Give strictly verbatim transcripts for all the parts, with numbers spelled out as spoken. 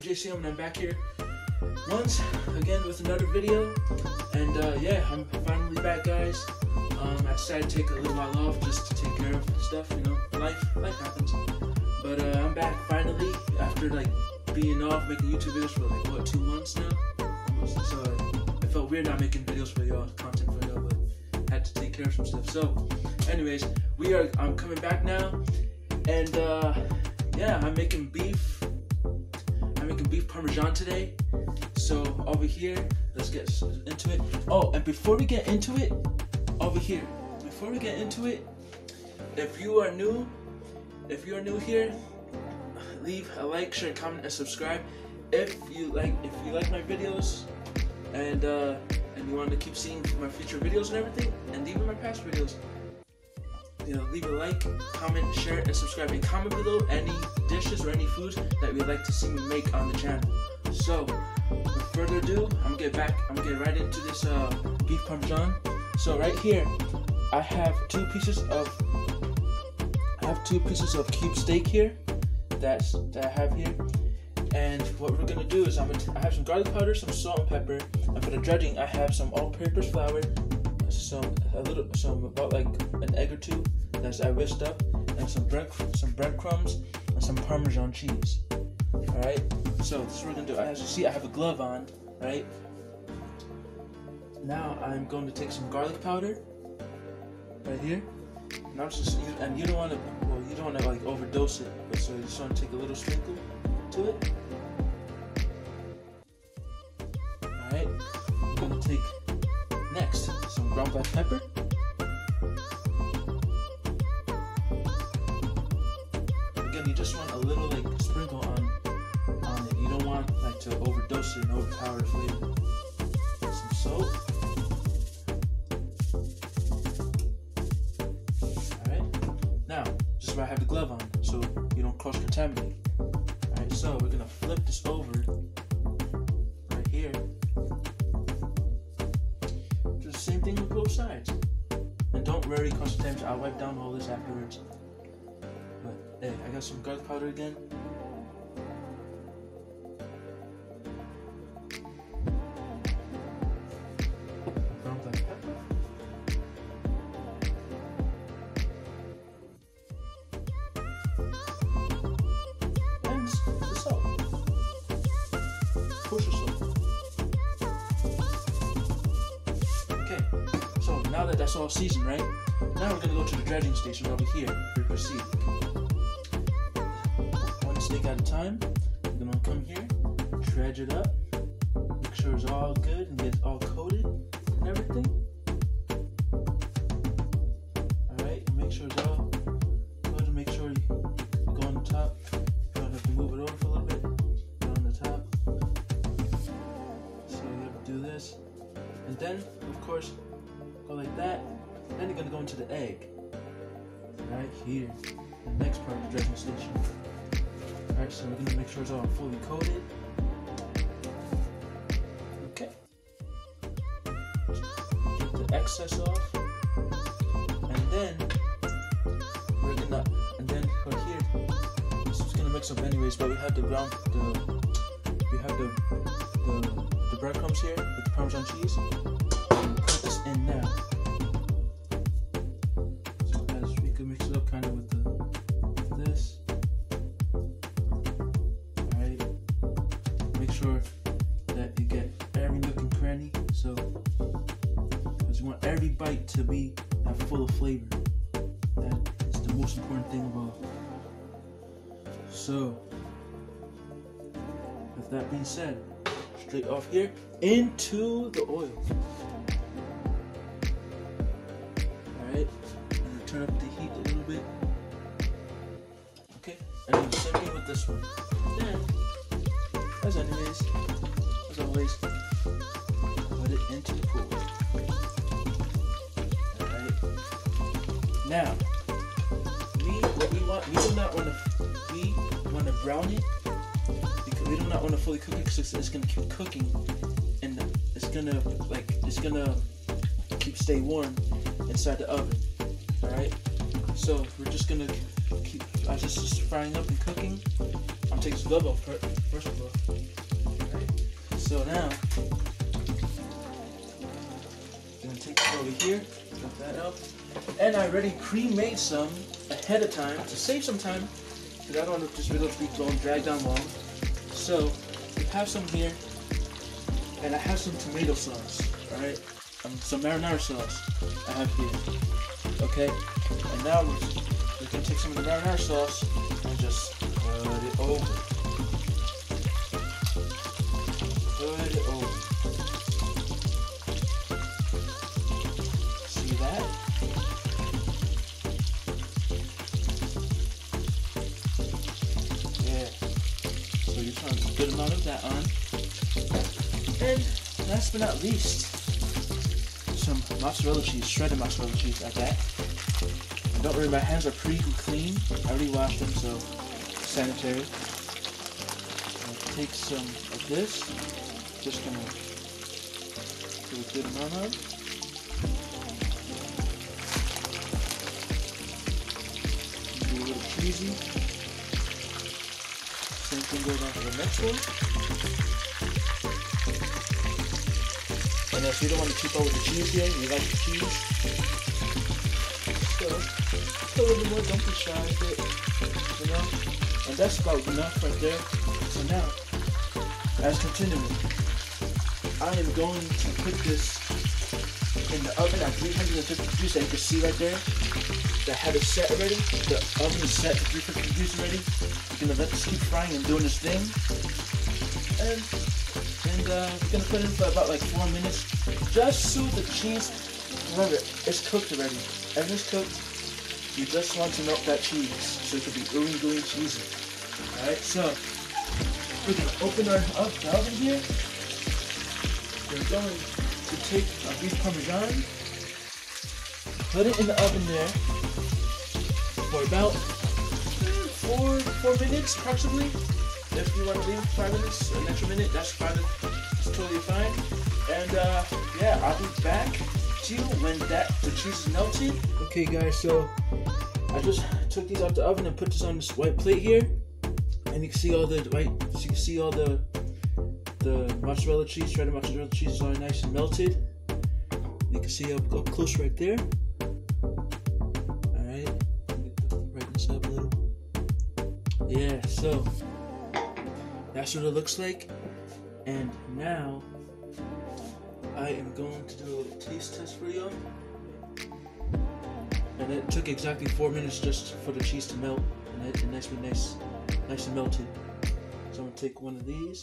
J C M, and I'm back here once again with another video. And uh, yeah, I'm finally back, guys. Um, I decided to take a little while off just to take care of stuff, you know, life, life happens. But uh, I'm back finally after like being off making YouTube videos for like what, two months now. Almost. So uh, it felt weird not making videos for y'all, content for y'all, but had to take care of some stuff. So, anyways, we are. I'm coming back now, and uh, yeah, I'm making beef. I'm making beef parmesan today. So over here, let's get into it. Oh, and before we get into it, over here, before we get into it, if you are new, if you are new here, leave a like, share, comment, and subscribe. If you like, if you like my videos, and uh, and you want to keep seeing my future videos and everything, and even my past videos, you know, leave a like, comment, share, and subscribe. And comment below any dishes or any foods that you'd like to see me make on the channel. So, without further ado, I'm gonna get back. I'm gonna get right into this uh, beef parmesan. So right here, I have two pieces of. I have two pieces of cube steak here. That's that I have here. And what we're gonna do is I'm gonna. I have some garlic powder, some salt and pepper, and for the dredging, I have some all-purpose flour, some a little, some about like an egg or two that I whisked up, and some bread, some breadcrumbs, and some Parmesan cheese. All right. So this is what we're gonna do. As you see, I have a glove on. Right. Now I'm going to take some garlic powder. Right here. And I'm just, and you don't want to, well, you don't want to like overdose it, but so you just want to take a little sprinkle to it. All right. I'm gonna take next some ground black pepper. Again, you just want a little like sprinkle on on it. You don't want like to overdose it and overpower the flavor. Some salt. All right. Now, this is where I have the glove on, so you don't cross contaminate. All right. So we're gonna flip this over right here. Same thing with both sides. And don't worry, cross contaminate. I'll wipe down all this afterwards. But hey, I got some garlic powder again. Ground black pepper. And the salt. Kosher salt. So now that that's all seasoned, right? Now we're gonna go to the dredging station over here for proceed. One steak at a time. We're gonna come here, dredge it up, make sure it's all good and get all coated and everything. Alright, make sure it's all good. Make sure you, you go on the top. You don't have to move it over for a little bit. Go on the top. So you have to do this. And then, of course, go like that. Then you're gonna go into the egg. Right here. The next part of the dredging station. Alright, so we're gonna make sure it's all fully coated. Okay. Get the excess off. And then we're gonna and then right here. This is gonna mix up anyways, but we have the ground the we have the the, the breadcrumbs here with the Parmesan cheese. Put this in now. So as we can mix it up kind of with the this. Alright. Make sure that you get every nook and cranny. So because you want every bite to be have full of flavor. That is the most important thing of all. So with that being said, straight off here into the oil. Alright, I'm gonna turn up the heat a little bit. Okay, and then the same thing with this one. Then, as anyways, as always, put it into the pool. Alright. Now, we what we want, we do not want to we want to brown it. We do not want to fully cook it because it's going to keep cooking, and it's gonna like it's gonna keep stay warm inside the oven. All right, so we're just gonna keep as this is frying up and cooking. I'm taking this glove off first of all. So now, I'm gonna take it over here, cut that up, and I already pre-made some ahead of time to save some time, because I don't want this video to be long, dragged on long. So we have some here, and I have some tomato sauce. All right, um, some marinara sauce I have here. Okay, and now we're, we're gonna take some of the marinara sauce and just put it over. Put it over. See that? Yeah. So you put a good amount of that on. And last but not least, some mozzarella cheese, shredded mozzarella cheese like that. And don't worry, my hands are pretty clean. I already washed them, so sanitary. I'll take some of this. Just gonna do a good amount of. Do a little cheesy. Same thing goes on to the next one. And if you don't want to keep up with the cheese here, you like the cheese, so put a little bit more, don't be shy with it, you know? And that's about enough right there. So now, as continuing, I am going to put this in the oven at three hundred fifty degrees, that you can see right there. That had it set already. The oven is set to three hundred fifty degrees already. You're gonna let this keep frying and doing this thing. And And uh, we're gonna put it in for about like four minutes, just so the cheese, remember, it's cooked already. And it's cooked, you just want to melt that cheese, so it can be ooey gooey cheesy. Alright, so, we're gonna open our up the oven here. We're going to take our beef parmesan, put it in the oven there, for about four, four minutes approximately. If you want to leave five minutes, an extra minute, that's fine. It's totally fine. And uh, yeah, I'll be back to you when that the cheese is melted. Okay, guys, so I just took these out the oven and put this on this white plate here, and you can see all the white. So you can see all the the mozzarella cheese, shredded mozzarella cheese is all nice and melted. You can see up, up close right there. All right, brighten this up a little. Yeah, so. That's what it looks like. And now I am going to do a little taste test for you. And it took exactly four minutes just for the cheese to melt, and it, and nice and nice, nice and melted. So I'm gonna take one of these.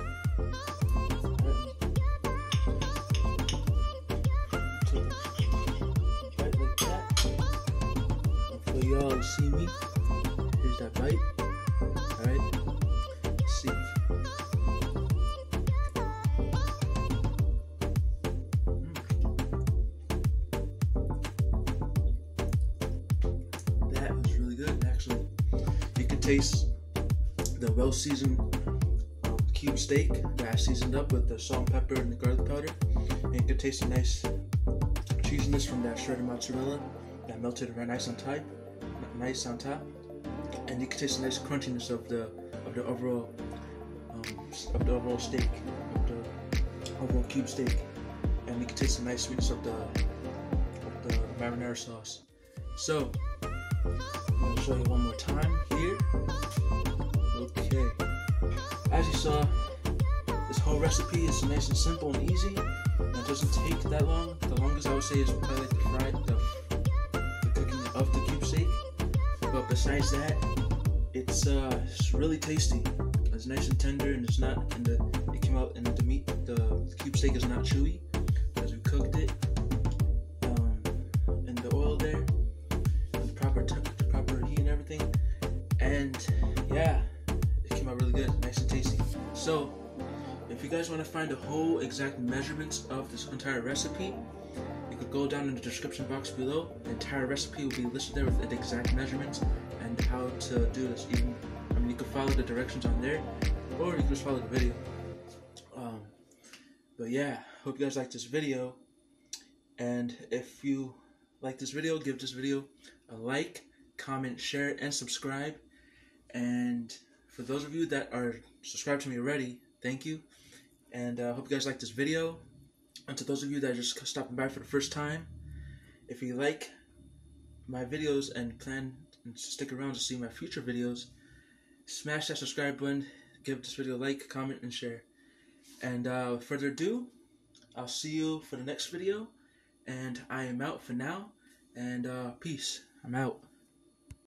Take a bite like that. And for y'all to see me, here's that bite. All right. See. Mm. That was really good, actually. You can taste the well-seasoned um, cube steak that I seasoned up with the salt and pepper and the garlic powder. And you can taste the nice cheesiness from that shredded mozzarella that melted right nice on top, nice on top. And you can taste the nice crunchiness of the of the overall um, of the overall steak, of the overall cube steak, and you can taste the nice sweetness of the of the marinara sauce. So I'm gonna show you one more time here. Okay, as you saw, this whole recipe is nice and simple and easy, and it doesn't take that long. The longest I would say is probably like the fried the, the cooking of the cube steak. But besides that, it's uh, it's really tasty. It's nice and tender, and it's not. And the it came out, and the meat, the cube steak is not chewy because we cooked it um, in the oil there, and the proper t the proper heat and everything. And yeah, it came out really good, nice and tasty. So, if you guys want to find the whole exact measurements of this entire recipe, you could go down in the description box below. The entire recipe will be listed there with the exact measurements and how to do this. Even, I mean, you can follow the directions on there, or you can just follow the video. Um, but yeah, hope you guys like this video. And if you like this video, give this video a like, comment, share, and subscribe. And for those of you that are subscribed to me already, thank you. And I uh, hope you guys like this video. And to those of you that are just stopping by for the first time, if you like my videos and plan to stick around to see my future videos, smash that subscribe button, give this video a like, comment, and share. And uh, with further ado, I'll see you for the next video. And I am out for now. And uh, peace. I'm out.